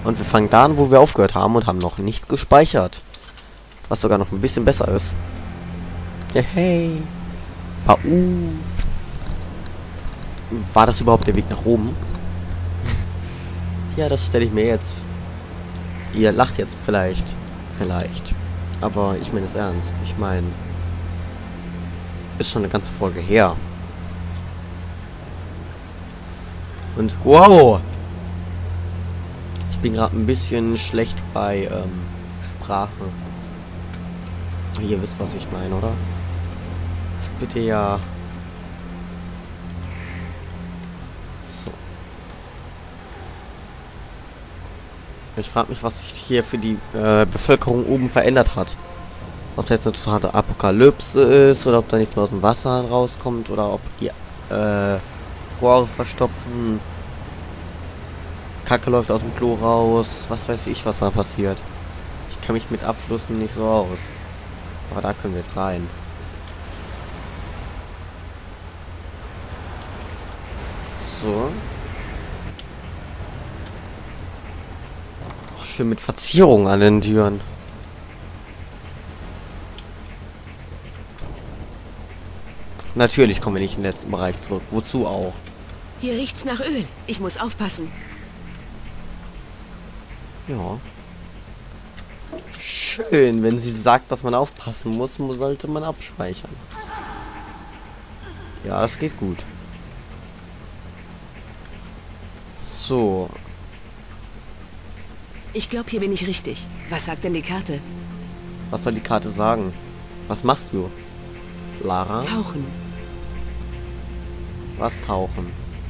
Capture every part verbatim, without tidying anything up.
Und wir fangen da an, wo wir aufgehört haben und haben noch nicht gespeichert. Was sogar noch ein bisschen besser ist. Hey, hey. Bau. War das überhaupt der Weg nach oben? Ja, das stelle ich mir jetzt. Ihr lacht jetzt vielleicht. Vielleicht. Aber ich meine es ernst. Ich meine... Ist schon eine ganze Folge her. Und wow! Ich bin gerade ein bisschen schlecht bei ähm, Sprache. Ihr wisst, was ich meine, oder? Sag bitte ja. So. Ich frage mich, was sich hier für die äh, Bevölkerung oben verändert hat. Ob da jetzt eine totale Apokalypse ist, oder ob da nichts mehr aus dem Wasser rauskommt, oder ob die äh, Rohre verstopfen. Kacke läuft aus dem Klo raus. Was weiß ich, was da passiert. Ich kenne mich mit Abflüssen nicht so aus. Aber da können wir jetzt rein. So. Auch schön mit Verzierung an den Türen. Natürlich kommen wir nicht in den letzten Bereich zurück. Wozu auch? Hier riecht's nach Öl. Ich muss aufpassen. Ja. Schön, wenn sie sagt, dass man aufpassen muss, sollte man abspeichern. Ja, das geht gut. So. Ich glaube, hier bin ich richtig. Was sagt denn die Karte? Was soll die Karte sagen? Was machst du, Lara? Tauchen. Was tauchen?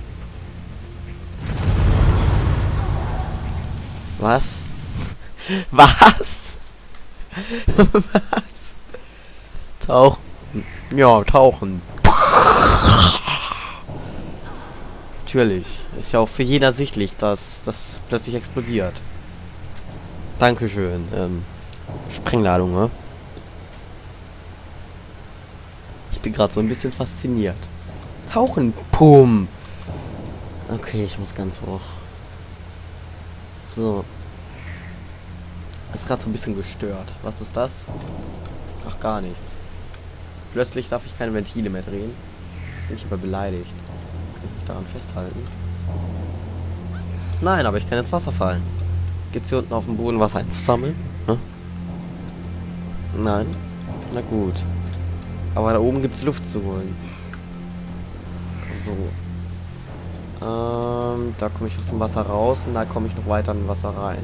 Was? Was? Was? Tauchen. Ja, tauchen. Natürlich. Ist ja auch für jeden ersichtlich, dass das plötzlich explodiert. Dankeschön. Ähm, Sprengladung, ne? Ich bin gerade so ein bisschen fasziniert. Tauchen. Pum. Okay, ich muss ganz hoch. So. Ist gerade so ein bisschen gestört. Was ist das? Ach, gar nichts. Plötzlich darf ich keine Ventile mehr drehen. Jetzt bin ich aber beleidigt. Kann ich mich daran festhalten? Nein, aber ich kann ins Wasser fallen. Gibt's hier unten auf dem Boden Wasser einzusammeln? Hm? Nein? Na gut. Aber da oben gibt's Luft zu holen. So. Ähm, da komme ich aus dem Wasser raus und da komme ich noch weiter in Wasser rein.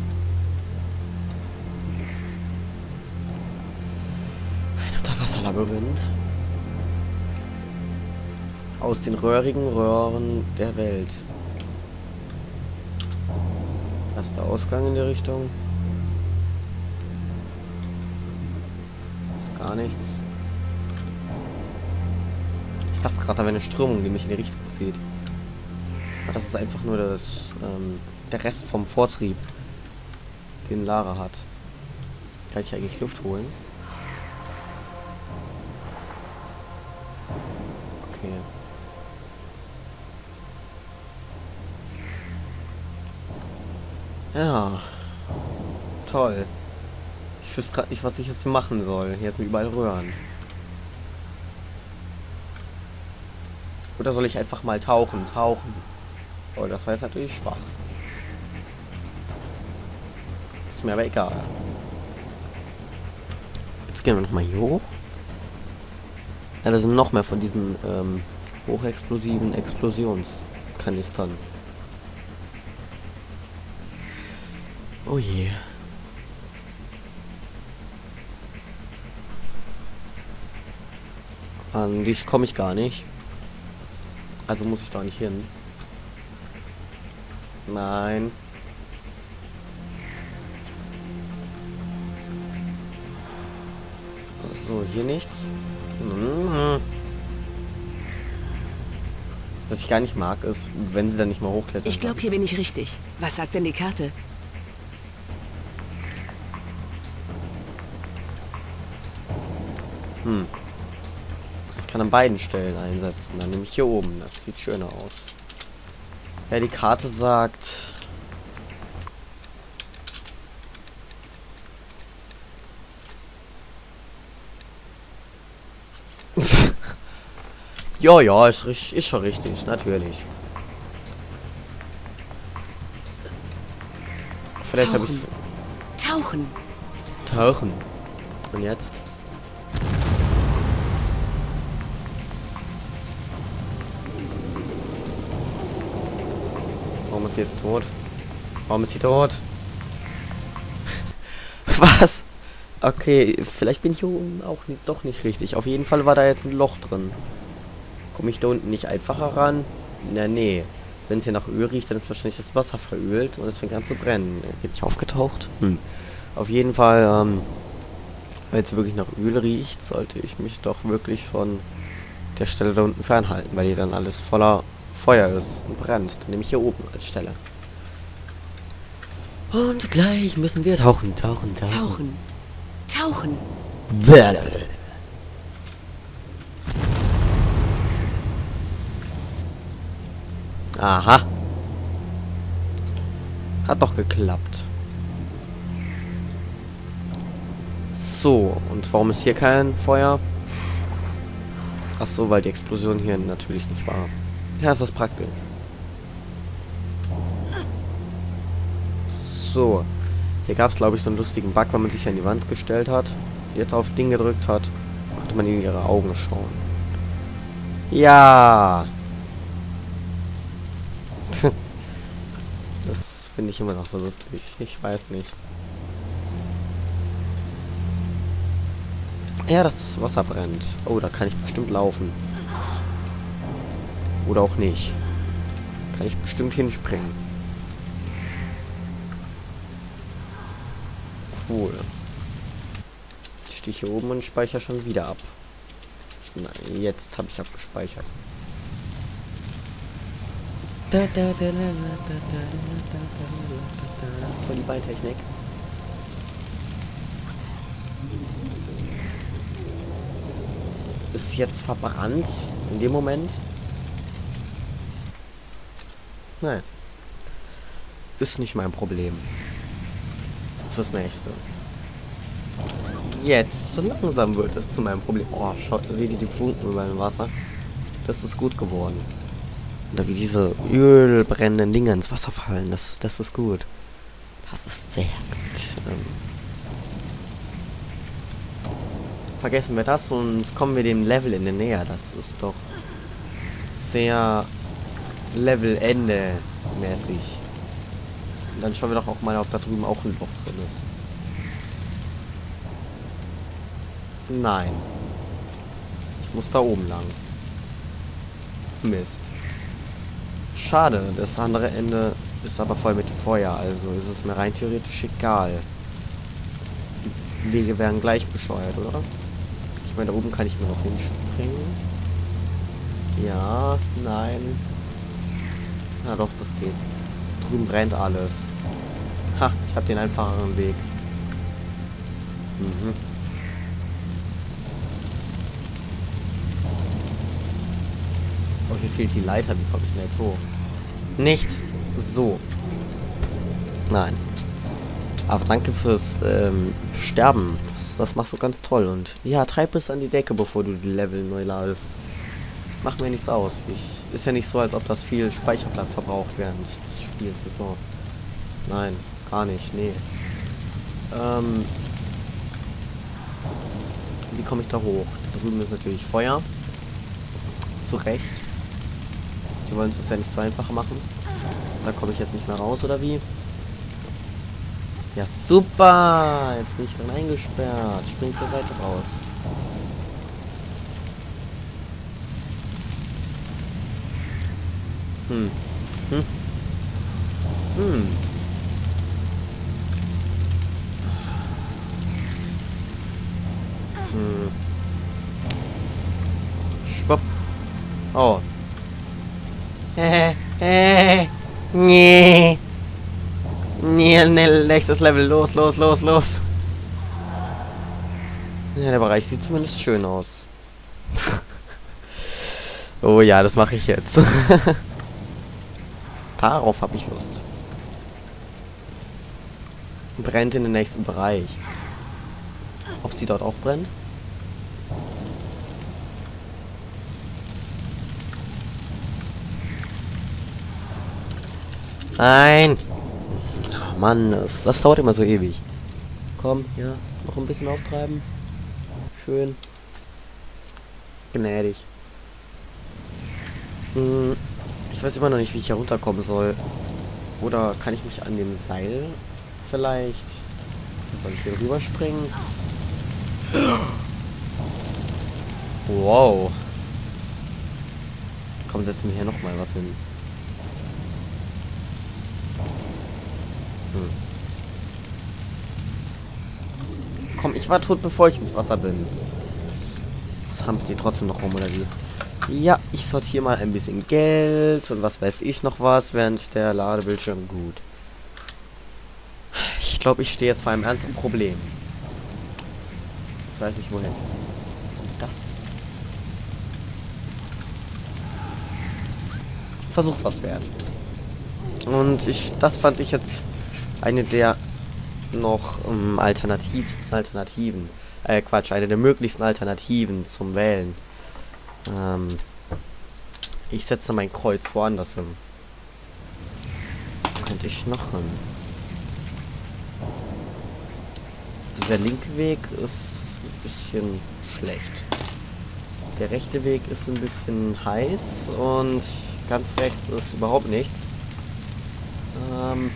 Ein Unterwasserlabyrinth. Aus den röhrigen Röhren der Welt. Da ist der Ausgang in die Richtung. Ist gar nichts. Ich dachte gerade, da wäre eine Strömung, die mich in die Richtung zieht. Aber das ist einfach nur das, ähm, der Rest vom Vortrieb, den Lara hat. Kann ich eigentlich Luft holen? Okay. Ja. Toll. Ich wüsste gerade nicht, was ich jetzt machen soll. Hier sind überall Röhren. Oder soll ich einfach mal tauchen, tauchen? Oh, das war jetzt natürlich Schwachsinn. Ist mir aber egal. Jetzt gehen wir nochmal hier hoch. Ja, da sind noch mehr von diesen ähm, hochexplosiven Explosionskanistern. Oh je. An die komme ich gar nicht. Also muss ich da nicht hin. Nein. So, hier nichts. Mhm. Was ich gar nicht mag, ist, wenn sie dann nicht mal hochklettern. Ich glaube, hier bin ich richtig. Was sagt denn die Karte? Hm. Ich kann an beiden Stellen einsetzen. Dann nehme ich hier oben. Das sieht schöner aus. Ja, die Karte sagt... Ja, ja, ist, richt- ist schon richtig, natürlich. Vielleicht habe ich Tauchen. Tauchen. Und jetzt? Warum ist sie jetzt tot? Warum ist sie tot? Was? Okay, vielleicht bin ich hier oben auch nicht, doch nicht richtig. Auf jeden Fall war da jetzt ein Loch drin. Komme ich da unten nicht einfacher ran? Na, nee. Wenn es hier nach Öl riecht, dann ist wahrscheinlich das Wasser verölt und es fängt an zu brennen. Bin ich aufgetaucht? Hm. Auf jeden Fall, ähm, wenn es wirklich nach Öl riecht, sollte ich mich doch wirklich von der Stelle da unten fernhalten, weil hier dann alles voller Feuer ist und brennt. Dann nehme ich hier oben als Stelle. Und gleich müssen wir tauchen, tauchen, tauchen. Tauchen. Tauchen. Aha. Hat doch geklappt. So, und warum ist hier kein Feuer? Ach so, weil die Explosion hier natürlich nicht war. Ja, ist das praktisch. So. Hier gab es, glaube ich, so einen lustigen Bug, wenn man sich an die Wand gestellt hat. Jetzt auf Ding gedrückt hat, konnte man in ihre Augen schauen. Ja. Das finde ich immer noch so lustig. Ich weiß nicht. Ja, das Wasser brennt. Oh, da kann ich bestimmt laufen. Oder auch nicht. Kann ich bestimmt hinspringen. Cool. Jetzt stehe ich hier oben und speichere schon wieder ab. Nein, jetzt habe ich abgespeichert. Voll die Beintechnik. Ist jetzt verbrannt in dem Moment? Nein. Ist nicht mein Problem. Fürs nächste. Jetzt, so langsam wird es zu meinem Problem. Oh, schaut, seht ihr die Funken über dem Wasser? Das ist gut geworden. Oder wie diese ölbrennenden Dinge ins Wasser fallen. Das, das ist gut. Das ist sehr gut. Ähm Vergessen wir das und kommen wir dem Level in der Nähe. Das ist doch sehr Level-Ende mäßig. Und dann schauen wir doch auch mal, ob da drüben auch ein Loch drin ist. Nein. Ich muss da oben lang. Mist. Schade, das andere Ende ist aber voll mit Feuer, also ist es mir rein theoretisch egal. Die Wege werden gleich bescheuert, oder? Ich meine, da oben kann ich mir noch hinspringen. Ja, nein. Na doch, das geht. Drüben brennt alles. Ha, ich habe den einfacheren Weg. Mhm. Oh, hier fehlt die Leiter. Wie komme ich denn jetzt hoch? Nicht so. Nein. Aber danke fürs ähm, Sterben. Das, das machst du ganz toll. Und ja, treib es an die Decke, bevor du die Level neu ladest. Macht mir nichts aus. Ich, ist ja nicht so, als ob das viel Speicherplatz verbraucht während des Spiels und so. Nein, gar nicht. Nee. Ähm, wie komme ich da hoch? Da drüben ist natürlich Feuer. Zu Recht. Sie wollen es uns ja nicht so einfach machen. Da komme ich jetzt nicht mehr raus, oder wie? Ja, super! Jetzt bin ich drin eingesperrt. Spring zur Seite raus. Hm. Hm. Hm. Hm. Schwupp. Oh. Hehe. Hehe. Nee. Nee, nee, nächstes Level. Los, los, los, los. Ja, der Bereich sieht zumindest schön aus. Oh ja, das mache ich jetzt. Darauf habe ich Lust. Brennt in den nächsten Bereich. Ob sie dort auch brennt? Nein! Oh Mann, das, das dauert immer so ewig. Komm, hier, noch ein bisschen auftreiben. Schön. Gnädig. Hm, ich weiß immer noch nicht, wie ich hier runterkommen soll. Oder kann ich mich an dem Seil vielleicht... Soll ich hier rüberspringen? Wow. Komm, setz mir hier noch mal was hin. Hm. Komm, ich war tot, bevor ich ins Wasser bin. Jetzt haben sie trotzdem noch rum, oder wie? Ja, ich sortiere mal ein bisschen Geld und was weiß ich noch was, während der Ladebildschirm gut. Ich glaube, ich stehe jetzt vor einem ernsten Problem. Ich weiß nicht wohin. Das. Versuch was wert. Und ich, das fand ich jetzt eine der noch ähm, Alternativ, Alternativen. Äh, Quatsch, eine der möglichsten Alternativen zum Wählen. Ähm, ich setze mein Kreuz woanders hin. Wo könnte ich noch hin? Der linke Weg ist ein bisschen schlecht. Der rechte Weg ist ein bisschen heiß und ganz rechts ist überhaupt nichts. Ähm.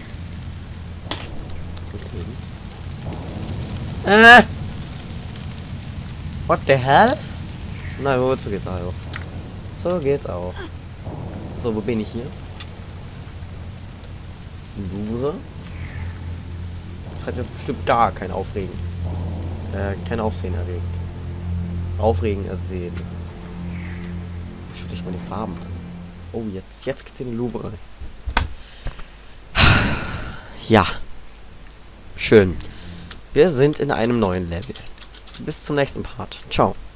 Äh! What the hell? Na gut, so geht's auch. So geht's auch. So, wo bin ich hier? Louvre? Das hat jetzt bestimmt gar kein Aufregen. Äh, kein Aufsehen erregt. Aufregen ersehen. Schütte ich mal die Farben an. Oh, jetzt, jetzt geht's in die Louvre. Ja. Schön. Wir sind in einem neuen Level. Bis zum nächsten Part. Ciao.